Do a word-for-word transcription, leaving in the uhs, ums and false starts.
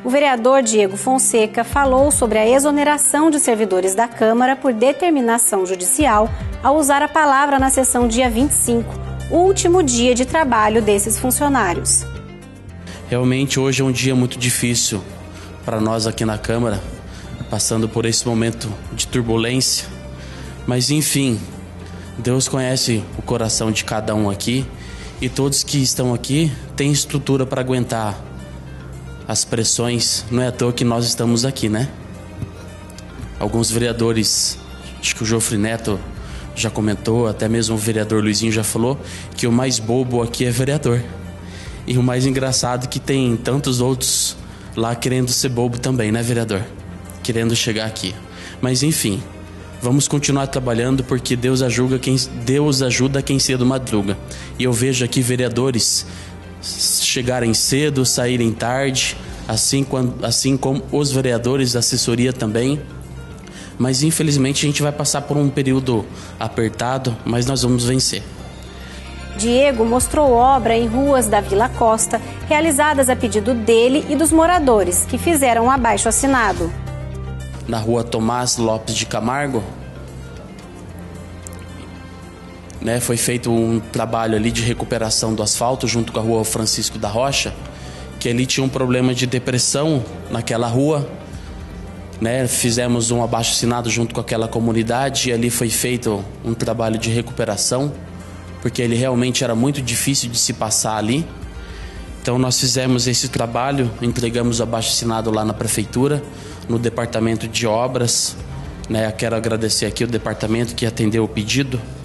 o vereador Diego Fonseca falou sobre a exoneração de servidores da Câmara por determinação judicial ao usar a palavra na sessão dia vinte e cinco, último dia de trabalho desses funcionários. Realmente hoje é um dia muito difícil para nós aqui na Câmara, passando por esse momento de turbulência, mas enfim, Deus conhece o coração de cada um aqui e todos que estão aqui têm estrutura para aguentar as pressões. Não é à toa que nós estamos aqui, né? Alguns vereadores, acho que o Jofre Neto já comentou, até mesmo o vereador Luizinho já falou que o mais bobo aqui é vereador. E o mais engraçado é que tem tantos outros lá querendo ser bobo também, né, vereador? Querendo chegar aqui. Mas enfim, vamos continuar trabalhando porque Deus ajuda quem, Deus ajuda quem cedo madruga. E eu vejo aqui vereadores chegarem cedo, saírem tarde, assim, quando, assim como os vereadores da assessoria também. Mas infelizmente a gente vai passar por um período apertado, mas nós vamos vencer. Diego mostrou obra em ruas da Vila Costa, realizadas a pedido dele e dos moradores, que fizeram um abaixo-assinado. Na rua Tomás Lopes de Camargo, né, foi feito um trabalho ali de recuperação do asfalto junto com a rua Francisco da Rocha, que ali tinha um problema de depressão naquela rua. Né, fizemos um abaixo-assinado junto com aquela comunidade e ali foi feito um trabalho de recuperação, porque ele realmente era muito difícil de se passar ali. Então nós fizemos esse trabalho, entregamos o abaixo-assinado lá na prefeitura, no departamento de obras, né, quero agradecer aqui o departamento que atendeu o pedido.